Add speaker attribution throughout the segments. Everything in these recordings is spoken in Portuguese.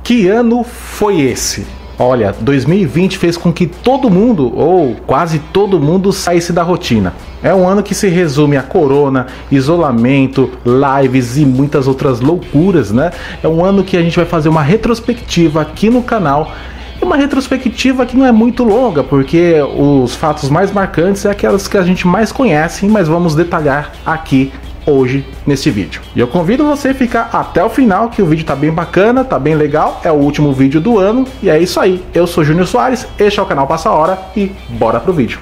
Speaker 1: Que ano foi esse? Olha, 2020 fez com que todo mundo, ou quase todo mundo, saísse da rotina. É um ano que se resume a corona, isolamento, lives e muitas outras loucuras, né? É um ano que a gente vai fazer uma retrospectiva aqui no canal. Uma retrospectiva que não é muito longa, porque os fatos mais marcantes é aquelas que a gente mais conhece, mas vamos detalhar aqui hoje nesse vídeo. E eu convido você a ficar até o final, que o vídeo tá bem bacana, tá bem legal, é o último vídeo do ano, e é isso aí. Eu sou Júnior Soares, este é o canal Passa a Hora, e bora pro vídeo.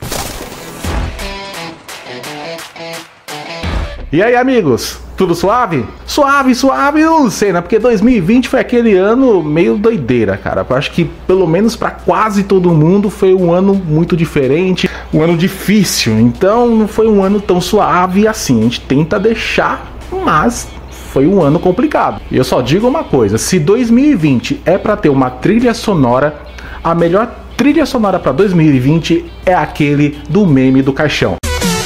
Speaker 1: E aí, amigos, tudo suave? Suave, eu não sei, né? Porque 2020 foi aquele ano meio doideira, cara. Eu acho que, pelo menos para quase todo mundo, foi um ano muito diferente, um ano difícil. Então, não foi um ano tão suave assim. A gente tenta deixar, mas foi um ano complicado. E eu só digo uma coisa, se 2020 é para ter uma trilha sonora, a melhor trilha sonora para 2020 é aquele do meme do caixão.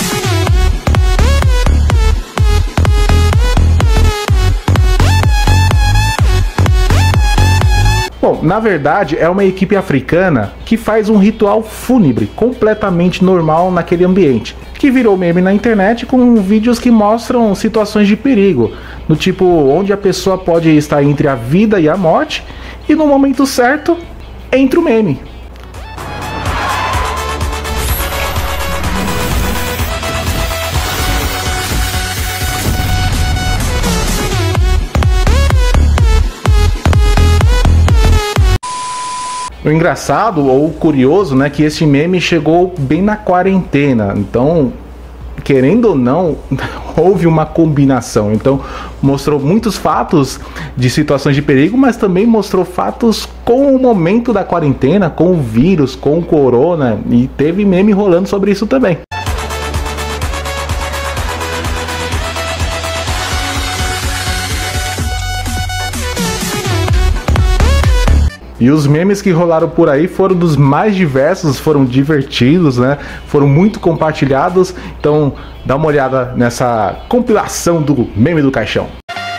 Speaker 1: Bom, na verdade é uma equipe africana que faz um ritual fúnebre completamente normal naquele ambiente, que virou meme na internet com vídeos que mostram situações de perigo, do tipo onde a pessoa pode estar entre a vida e a morte e no momento certo entra o meme. O engraçado ou curioso, né, que esse meme chegou bem na quarentena, então, querendo ou não, houve uma combinação. Então, mostrou muitos fatos de situações de perigo, mas também mostrou fatos com o momento da quarentena, com o vírus, com o corona, e teve meme rolando sobre isso também. E os memes que rolaram por aí foram dos mais diversos, foram divertidos, né? Foram muito compartilhados. Então, dá uma olhada nessa compilação do meme do caixão.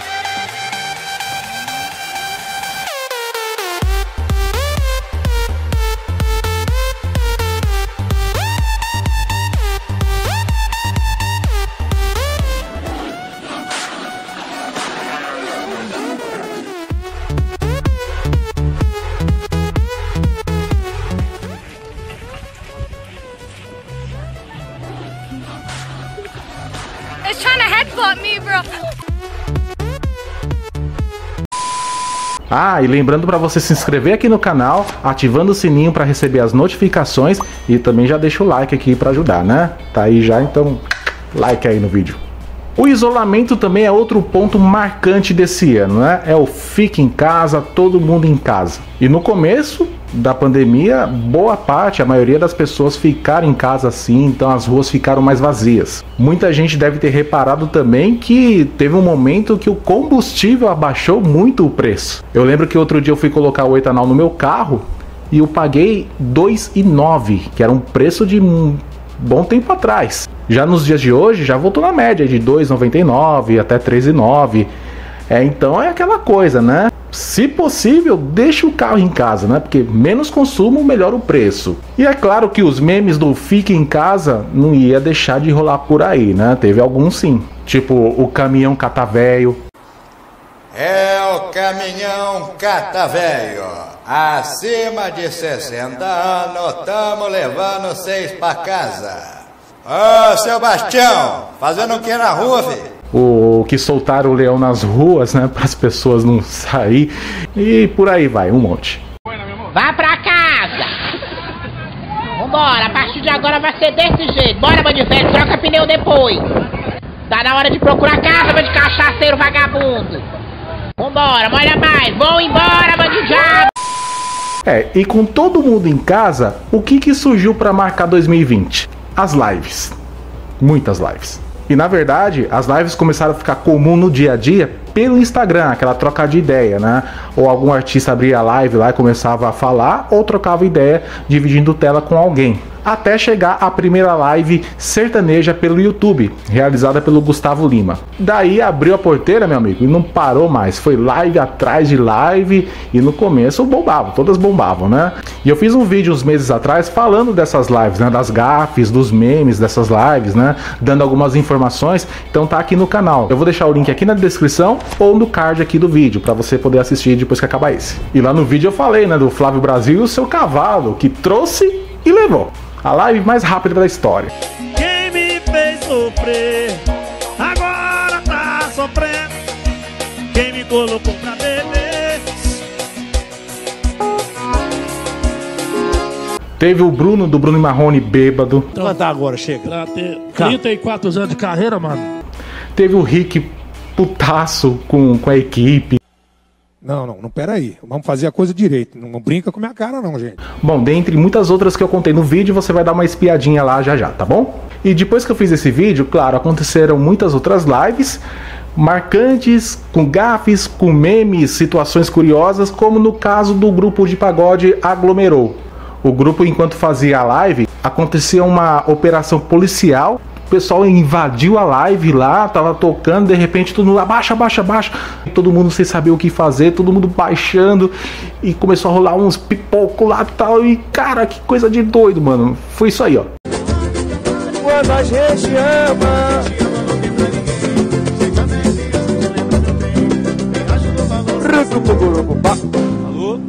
Speaker 2: It's trying to headbutt me, bro.
Speaker 1: Ah, e lembrando para você se inscrever aqui no canal, ativando o sininho para receber as notificações e também já deixa o like aqui para ajudar, né? Tá aí já, então like aí no vídeo. O isolamento também é outro ponto marcante desse ano, né? É o fica em casa, todo mundo em casa. E no começo da pandemia, boa parte, a maioria das pessoas ficaram em casa assim, então as ruas ficaram mais vazias. Muita gente deve ter reparado também que teve um momento que o combustível abaixou muito o preço. Eu lembro que outro dia eu fui colocar o etanol no meu carro e eu paguei R$ 2,09, que era um preço de bom tempo atrás. Já nos dias de hoje, já voltou na média de R$ 2,99 até R$ 3,09. Então é aquela coisa, né? Se possível, deixe o carro em casa, né? Porque menos consumo, melhor o preço. E é claro que os memes do fique em casa não ia deixar de rolar por aí, né? Teve alguns sim. Tipo o caminhão catavéio.
Speaker 3: É o caminhão catavéio. Acima de 60 anos, tamo levando vocês pra casa. Ô, seu Bastião, fazendo o que na rua, filho?
Speaker 1: O que soltaram o leão nas ruas, né, para as pessoas não sair, e por aí vai, um monte.
Speaker 4: Vá pra casa! Vambora, a partir de agora vai ser desse jeito. Bora, bandido velho, troca pneu depois. Tá na hora de procurar casa, bandido cachaceiro vagabundo. Vambora, molha mais, vão embora, bandido diabo!
Speaker 1: E com todo mundo em casa, o que surgiu para marcar 2020? As lives. Muitas lives. E na verdade, as lives começaram a ficar comum no dia a dia pelo Instagram, aquela troca de ideia, né? Ou algum artista abria a live lá e começava a falar, ou trocava ideia dividindo tela com alguém. Até chegar a primeira live sertaneja pelo YouTube, realizada pelo Gustavo Lima. Daí abriu a porteira, meu amigo, e não parou mais. Foi live atrás de live, e no começo bombava, todas bombavam, né? E eu fiz um vídeo uns meses atrás falando dessas lives, né? Das gafes, dos memes dessas lives, né? Dando algumas informações, então tá aqui no canal. Eu vou deixar o link aqui na descrição ou no card aqui do vídeo, pra você poder assistir depois que acabar esse. E lá no vídeo eu falei, né? Do Flávio Brasil e o seu cavalo, que trouxe e levou. A live mais rápida da história.
Speaker 5: Quem me fez sofrer, agora tá sofrendo. Quem me colocou pra beber.
Speaker 1: Teve o Bruno, do Bruno e Marrone, bêbado.
Speaker 5: Levantar agora, chega.
Speaker 6: Pra ter 34 anos de carreira, mano.
Speaker 1: Teve o Rick putaço com a equipe.
Speaker 7: Não, peraí. Vamos fazer a coisa direito. Não brinca com minha cara não, gente.
Speaker 1: Bom, dentre muitas outras que eu contei no vídeo, você vai dar uma espiadinha lá já, tá bom? E depois que eu fiz esse vídeo, claro, aconteceram muitas outras lives marcantes, com gafes, com memes, situações curiosas, como no caso do grupo de pagode Aglomerou. O grupo, enquanto fazia a live, acontecia uma operação policial. O pessoal invadiu a live lá, tava tocando, de repente todo mundo abaixa. Todo mundo sem saber o que fazer, todo mundo baixando, e começou a rolar uns pipocos lá e tal, e cara, que coisa de doido, mano. Foi isso aí, ó.
Speaker 5: Quando a gente ama. Alô?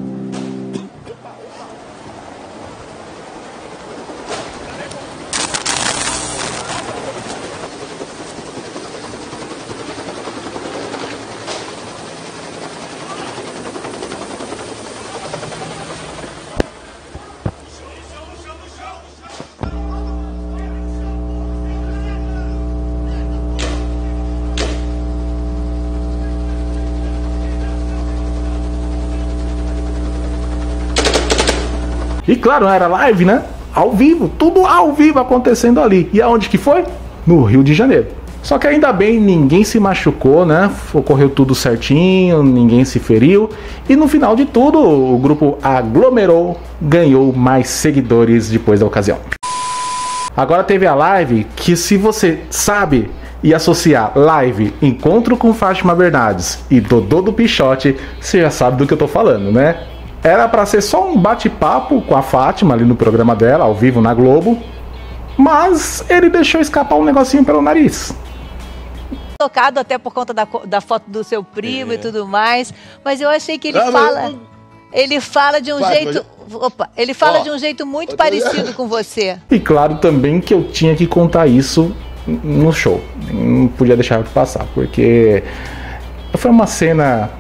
Speaker 1: E claro, era live, né? Ao vivo, tudo ao vivo acontecendo ali. E aonde que foi? No Rio de Janeiro. Só que ainda bem, ninguém se machucou, né? Ocorreu tudo certinho, ninguém se feriu. E no final de tudo, o grupo Aglomerou ganhou mais seguidores depois da ocasião. Agora teve a live que, se você sabe e associar live, encontro com Fátima Bernardes e Dodô do Pichote, você já sabe do que eu tô falando, né? Era pra ser só um bate-papo com a Fátima ali no programa dela, ao vivo na Globo, mas ele deixou escapar um negocinho pelo nariz.
Speaker 8: Tocado até por conta da foto do seu primo e tudo mais, mas eu achei que ele fala de um jeito, ele fala de um jeito muito parecido com você.
Speaker 1: E claro também que eu tinha que contar isso no show, não podia deixar de passar, porque foi uma cena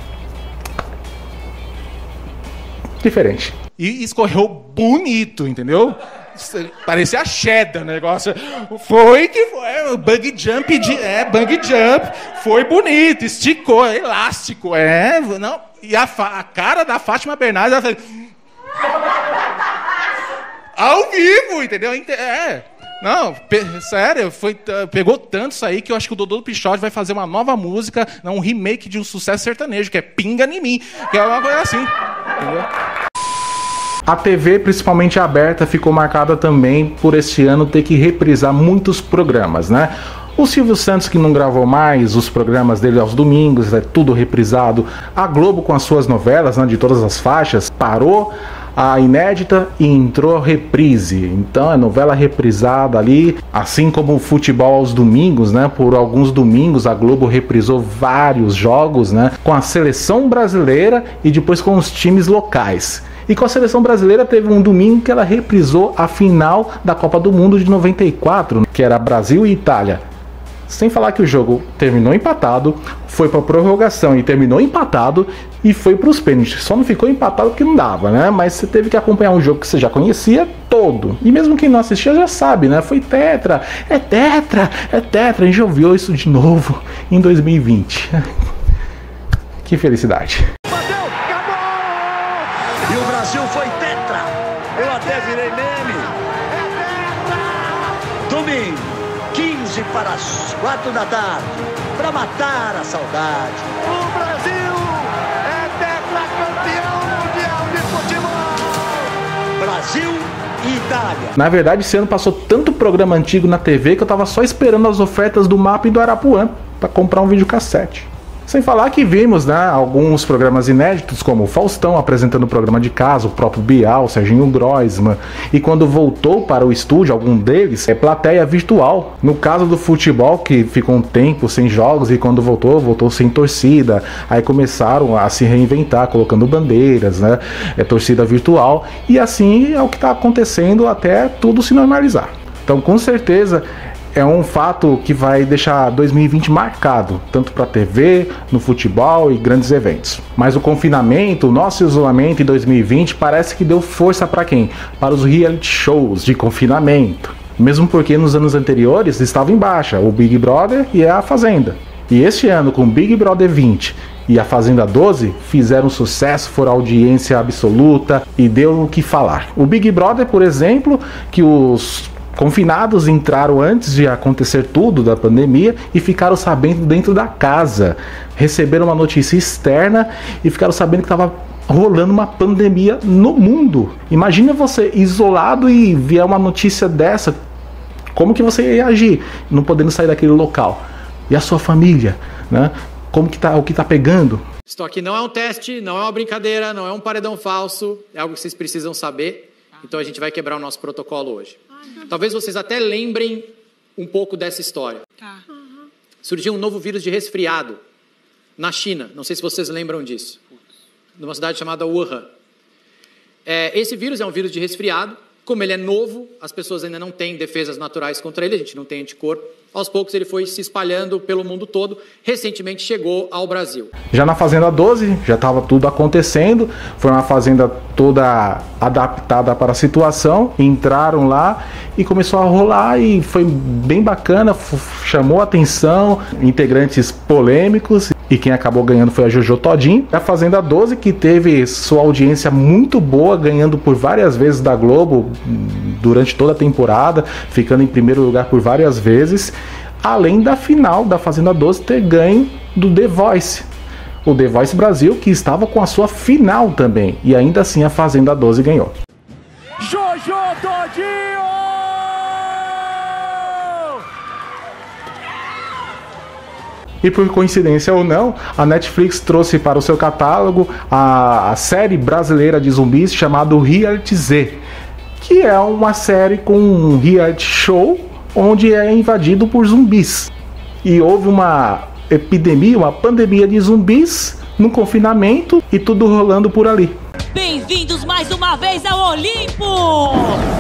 Speaker 1: diferente. E escorreu bonito, entendeu? Parecia a Cheddar o negócio. Foi que foi. Bug jump. Bug jump. Foi bonito, esticou, elástico. Não. E a cara da Fátima Bernardes, ela fez... ao vivo, entendeu? Não, sério, pegou tanto isso aí que eu acho que o Dodô do Pichote vai fazer uma nova música, um remake de um sucesso sertanejo, que é Pinga em Mim, que é uma coisa assim, entendeu? A TV, principalmente aberta, ficou marcada também por este ano ter que reprisar muitos programas, né? O Silvio Santos, que não gravou mais os programas dele aos domingos, é tudo reprisado. A Globo, com as suas novelas, né, de todas as faixas, parou a inédita e entrou a reprise. Então é novela reprisada ali, assim como o futebol aos domingos, né? Por alguns domingos a Globo reprisou vários jogos, né? Com a seleção brasileira e depois com os times locais. E com a seleção brasileira teve um domingo que ela reprisou a final da Copa do Mundo de 94, que era Brasil e Itália. Sem falar que o jogo terminou empatado, foi para prorrogação e terminou empatado e foi para os pênaltis. Só não ficou empatado porque não dava, né? Mas você teve que acompanhar um jogo que você já conhecia todo. E mesmo quem não assistia já sabe, né? Foi tetra, é tetra, é tetra. A gente ouviu isso de novo em 2020. Que felicidade.
Speaker 5: Bateu, acabou! E o Brasil foi tetra. Eu até virei meme. É tetra! Domingo, 15
Speaker 9: hoje para as 4 da tarde, para matar a saudade.
Speaker 5: O Brasil é tetracampeão mundial de futebol!
Speaker 9: Brasil e Itália.
Speaker 1: Na verdade, esse ano passou tanto programa antigo na TV que eu tava só esperando as ofertas do MAP e do Arapuã para comprar um videocassete. Sem falar que vimos, né, alguns programas inéditos, como o Faustão apresentando o programa de casa, o próprio Bial, o Serginho Groisman, e quando voltou para o estúdio, algum deles, é plateia virtual. No caso do futebol, que ficou um tempo sem jogos, e quando voltou sem torcida, aí começaram a se reinventar, colocando bandeiras, né, torcida virtual, e assim é o que está acontecendo até tudo se normalizar. Então, com certeza, é um fato que vai deixar 2020 marcado, tanto para a TV, no futebol e grandes eventos. Mas o confinamento, o nosso isolamento em 2020 parece que deu força para quem? Para os reality shows de confinamento. Mesmo porque nos anos anteriores estava em baixa o Big Brother e a Fazenda. E este ano, com Big Brother 20 e a Fazenda 12, fizeram sucesso, foram audiência absoluta e deu o que falar. O Big Brother, por exemplo, que os confinados entraram antes de acontecer tudo da pandemia e ficaram sabendo dentro da casa. Receberam uma notícia externa e ficaram sabendo que estava rolando uma pandemia no mundo. Imagina você isolado e vier uma notícia dessa. Como que você ia agir, não podendo sair daquele local? E a sua família, né? Como que tá, o que tá pegando?
Speaker 10: Isso aqui não é um teste, não é uma brincadeira, não é um paredão falso. É algo que vocês precisam saber. Então a gente vai quebrar o nosso protocolo hoje. Talvez vocês até lembrem um pouco dessa história. Surgiu um novo vírus de resfriado na China. Não sei se vocês lembram disso. Numa cidade chamada Wuhan. Esse vírus é um vírus de resfriado. Como ele é novo, as pessoas ainda não têm defesas naturais contra ele, a gente não tem anticorpo. Aos poucos ele foi se espalhando pelo mundo todo. Recentemente chegou ao Brasil. Já na Fazenda 12, já estava tudo acontecendo. Foi uma fazenda toda adaptada para a situação. Entraram lá e começou a rolar e foi bem bacana. Chamou a atenção, integrantes polêmicos. E quem acabou ganhando foi a Jojo Todinho. A Fazenda 12, que teve sua audiência muito boa, ganhando por várias vezes da Globo durante toda a temporada, ficando em primeiro lugar por várias vezes. Além da final da Fazenda 12 ter ganho do The Voice. O The Voice Brasil, que estava com a sua final também. E ainda assim a Fazenda 12 ganhou.
Speaker 5: Jojo Todinho!
Speaker 1: E por coincidência ou não, a Netflix trouxe para o seu catálogo a série brasileira de zumbis chamada Reality Z, que é uma série com um reality show onde é invadido por zumbis. E houve uma epidemia, uma pandemia de zumbis no confinamento e tudo rolando por ali.
Speaker 11: Bem-vindos mais uma vez ao Olimpo!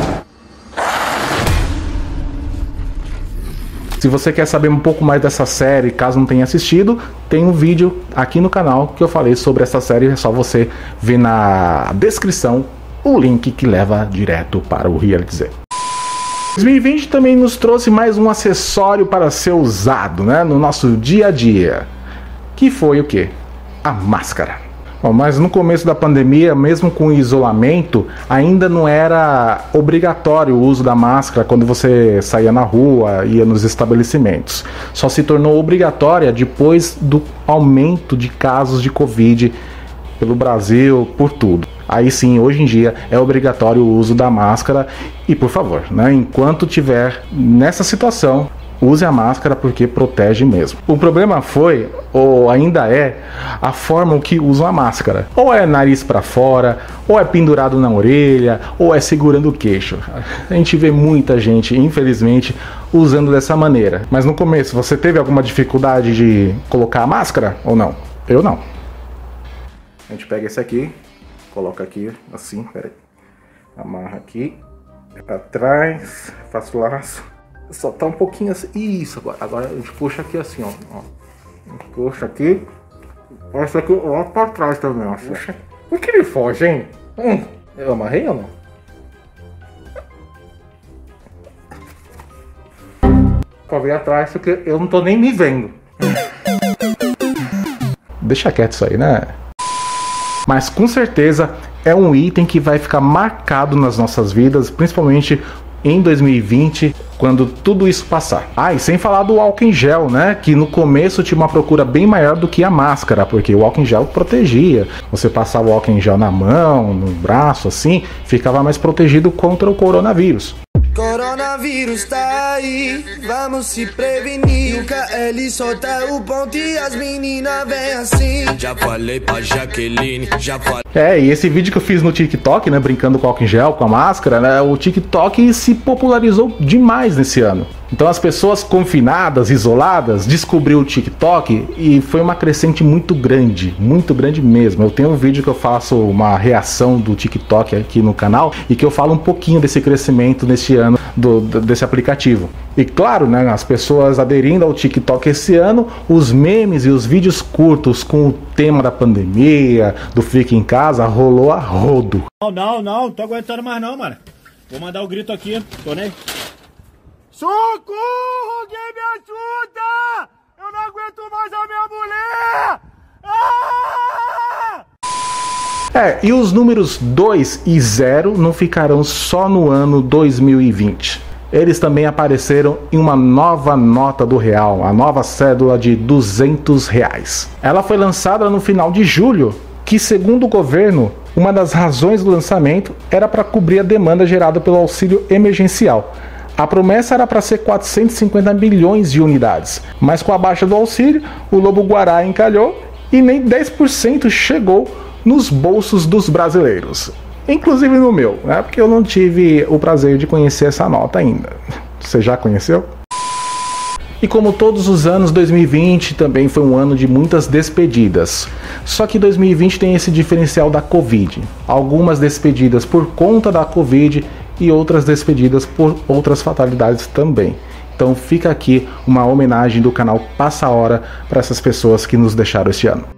Speaker 1: Se você quer saber um pouco mais dessa série, caso não tenha assistido, tem um vídeo aqui no canal que eu falei sobre essa série. É só você ver na descrição o link que leva direto para o Reality Z. 2020 também nos trouxe mais um acessório para ser usado, né, no nosso dia a dia. Que foi o quê? A máscara. Bom, mas no começo da pandemia, mesmo com o isolamento, ainda não era obrigatório o uso da máscara quando você saía na rua, ia nos estabelecimentos. Só se tornou obrigatória depois do aumento de casos de Covid pelo Brasil, por tudo. Aí sim, hoje em dia é obrigatório o uso da máscara e, por favor, né, enquanto tiver nessa situação, use a máscara porque protege mesmo. O problema foi, ou ainda é, a forma que usam a máscara. Ou é nariz para fora, ou é pendurado na orelha, ou é segurando o queixo. A gente vê muita gente, infelizmente, usando dessa maneira. Mas no começo, você teve alguma dificuldade de colocar a máscara ou não? Eu não. A gente pega esse aqui, coloca aqui, assim, peraí. Amarra aqui, atrás, faço o laço. Só tá um pouquinho assim. Isso, agora a gente puxa aqui assim, ó. Puxa aqui. Essa aqui, ó, pra trás também, ó. Puxa. Por que ele foge, hein? Eu amarrei ou não? Pra ver atrás, porque eu não tô nem me vendo. Deixa quieto isso aí, né? Mas com certeza é um item que vai ficar marcado nas nossas vidas, principalmente em 2020. quando tudo isso passar. Ah, e sem falar do álcool em gel, né? Que no começo tinha uma procura bem maior do que a máscara, porque o álcool em gel protegia. Você passava o álcool em gel na mão, no braço, assim, ficava mais protegido contra o coronavírus.
Speaker 12: Coronavírus tá aí, vamos se prevenir. O KL solta o ponto e as meninas vêm assim. Já falei pra Jaqueline, já falei.
Speaker 1: E esse vídeo que eu fiz no TikTok, né, brincando com álcool em gel, com a máscara, né, o TikTok se popularizou demais nesse ano. Então as pessoas confinadas, isoladas, descobriu o TikTok e foi uma crescente muito grande mesmo. Eu tenho um vídeo que eu faço uma reação do TikTok aqui no canal e que eu falo um pouquinho desse crescimento neste ano desse aplicativo. E claro, né, as pessoas aderindo ao TikTok esse ano, os memes e os vídeos curtos com o tema da pandemia, do Fique em Casa, rolou a rodo.
Speaker 5: Não tô aguentando mais não, mano. Vou mandar o grito aqui, tô nem... Socorro! Alguém me ajuda! Eu não aguento mais a minha mulher! Ah!
Speaker 1: E os números 2 e 0 não ficarão só no ano 2020. Eles também apareceram em uma nova nota do real, a nova cédula de R$200. Ela foi lançada no final de julho, que segundo o governo, uma das razões do lançamento era para cobrir a demanda gerada pelo auxílio emergencial. A promessa era para ser 450 milhões de unidades, mas com a baixa do auxílio, o lobo-guará encalhou e nem 10% chegou nos bolsos dos brasileiros. Inclusive no meu, né? Porque eu não tive o prazer de conhecer essa nota ainda. Você já conheceu? E como todos os anos, 2020 também foi um ano de muitas despedidas. Só que 2020 tem esse diferencial da Covid. Algumas despedidas por conta da Covid e outras despedidas por outras fatalidades também. Então fica aqui uma homenagem do canal Passa a Hora para essas pessoas que nos deixaram este ano.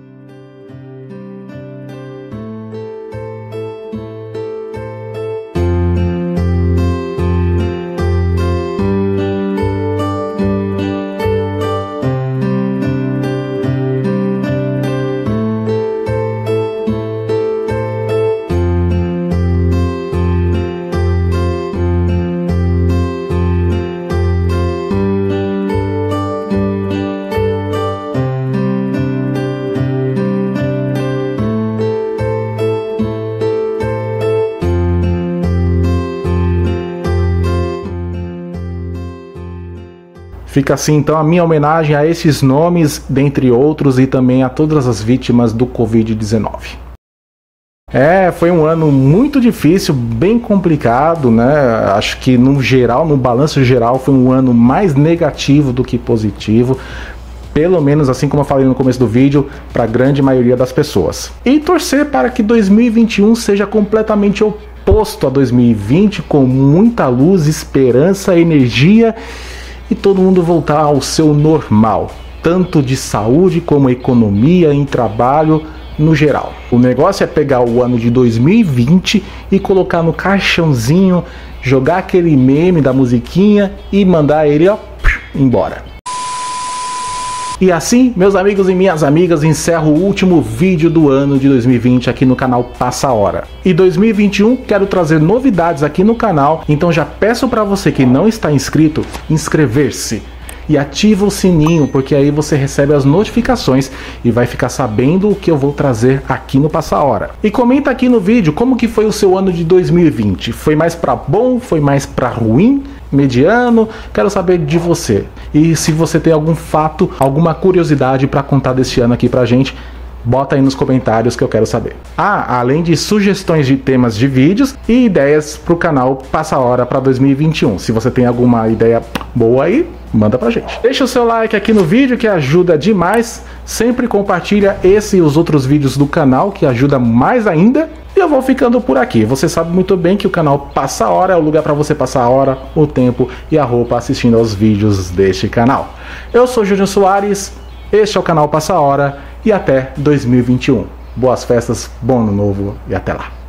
Speaker 1: Fica assim então a minha homenagem a esses nomes, dentre outros, e também a todas as vítimas do Covid-19. Foi um ano muito difícil, bem complicado, né? Acho que no geral, no balanço geral, foi um ano mais negativo do que positivo. Pelo menos assim como eu falei no começo do vídeo, para a grande maioria das pessoas. E torcer para que 2021 seja completamente oposto a 2020, com muita luz, esperança, energia e todo mundo voltar ao seu normal, tanto de saúde como economia, em trabalho, no geral. O negócio é pegar o ano de 2020 e colocar no caixãozinho, jogar aquele meme da musiquinha e mandar ele embora. E assim, meus amigos e minhas amigas, encerro o último vídeo do ano de 2020 aqui no canal Passa a Hora. E 2021 quero trazer novidades aqui no canal, então já peço para você que não está inscrito, inscrever-se. E ativa o sininho, porque aí você recebe as notificações e vai ficar sabendo o que eu vou trazer aqui no Passa a Hora. E comenta aqui no vídeo como que foi o seu ano de 2020. Foi mais para bom? Foi mais para ruim? Mediano? Quero saber de você. E se você tem algum fato, alguma curiosidade para contar deste ano aqui pra gente, bota aí nos comentários que eu quero saber. Além de sugestões de temas de vídeos e ideias pro canal Passa a Hora para 2021. Se você tem alguma ideia boa aí, manda pra gente. Deixa o seu like aqui no vídeo que ajuda demais. Sempre compartilha esse e os outros vídeos do canal que ajuda mais ainda. E eu vou ficando por aqui. Você sabe muito bem que o canal Passa a Hora é o lugar para você passar a hora, o tempo e a roupa assistindo aos vídeos deste canal. Eu sou Júnior Soares, este é o canal Passa a Hora e até 2021. Boas festas, bom ano novo e até lá.